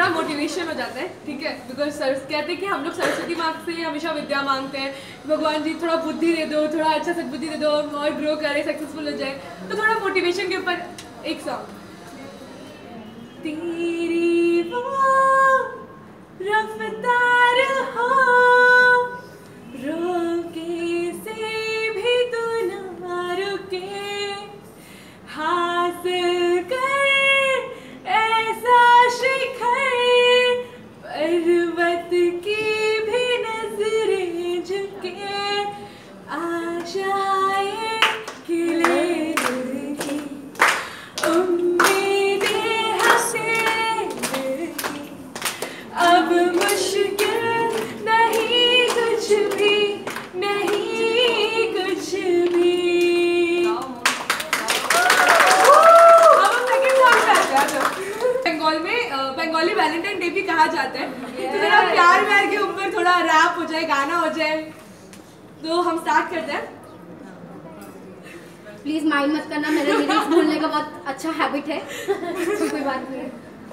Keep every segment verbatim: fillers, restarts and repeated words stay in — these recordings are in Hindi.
थोड़ा मोटिवेशन हो जाता है, ठीक है, बिकॉज सर कहते हैं कि हम लोग सरस्वती माँ से हमेशा विद्या मांगते हैं, भगवान जी थोड़ा बुद्धि दे दो, थोड़ा अच्छा सद्बुद्धि दे दो और ग्रो करे, सक्सेसफुल हो जाए, तो थोड़ा मोटिवेशन के ऊपर एक सॉन्ग। तेरी वो रफ्तार हो रोके से भी तू ना रुके, हासिल कर ऐसा शिखर पर्वत की भी नजरें झुके, आशाएं खिले दिल की उम्मीदें हंसे दिल की, अब मुश्किल नहीं कुछ भी, नहीं कुछ भी। बंगाल में बंगाली वैलेंटाइन डे भी कहा जाता है, तो थोड़ा प्यार व्यार के ऊपर थोड़ा रैप हो जाए, गाना हो जाए, तो हम स्टार्ट करते हैं। प्लीज माइंड मत करना, मेरे लिरिक्स बोलने का बहुत अच्छा हैबिट है, तो कोई बात नहीं।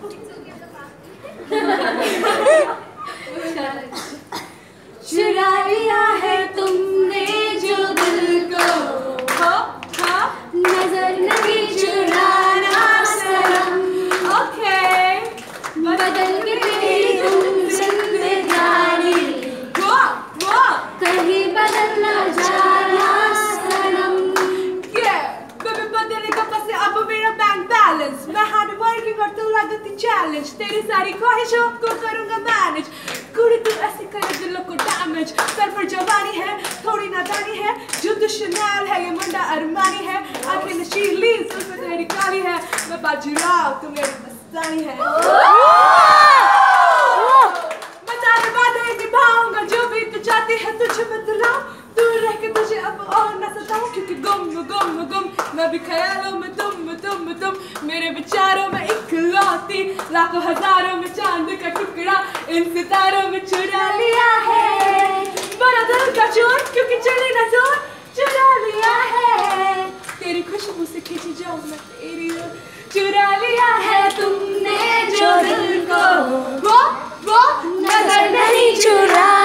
चुरा लिया है तुमने जो दिल को, हो हाँ नजर नहीं चुराना सनम, ओके बदल के तेरी तुम जिंदगानी, वो वो कहीं बदल ना जाना सनम। बेबी बदले का पैसे अब मेरा बैंक बैलेंस, मैं हार्ड वर्किंग और तू लगती चैलेंज, तेरी सारी ख्वाहिशों को करूंगा मैनेज, कुड़ी तू ऐसी करे दिलों को डैमेज, सर पर जवानी है थोड़ी नादानी है, जो दुश्मनाल है ये मुंडा अरमानी है, आंखें नशीली उसमें तेरी काली है, मैं बाजीराव तू मेरी मस्तानी है, मैं तेरे वादे निभाऊंगा जो भी तू चाहती है, तुझे बदलाऊं दूर रह के तुझे अब और न सताऊं, क्योंकि गुम गुम गुम मैं भी ख्यालों में तुम तुम तुम, मेरे विचारों में इकलौती, लाखों हजारों में चांद का टुकड़ा, इन सितारों में चुरा लिया है, बड़ा दिल का चोर क्योंकि चले ना जोर, चुरा लिया है, तेरी खुशबू से खींची जाऊं मैं तेरी ओर, चुरा लिया है तुमने जो दिल को, वो वो नजर नहीं चुरा